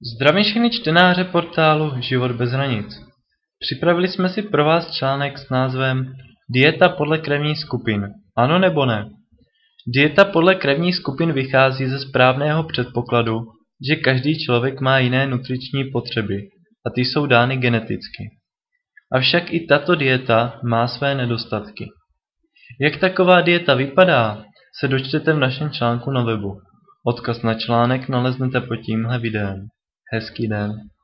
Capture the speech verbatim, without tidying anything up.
Zdravím všechny čtenáře portálu Život bez hranic. Připravili jsme si pro vás článek s názvem Dieta podle krevních skupin. Ano nebo ne? Dieta podle krevních skupin vychází ze správného předpokladu, že každý člověk má jiné nutriční potřeby a ty jsou dány geneticky. Avšak i tato dieta má své nedostatky. Jak taková dieta vypadá, se dočtete v našem článku na webu. Odkaz na článek naleznete pod tímhle videem. Hezký den.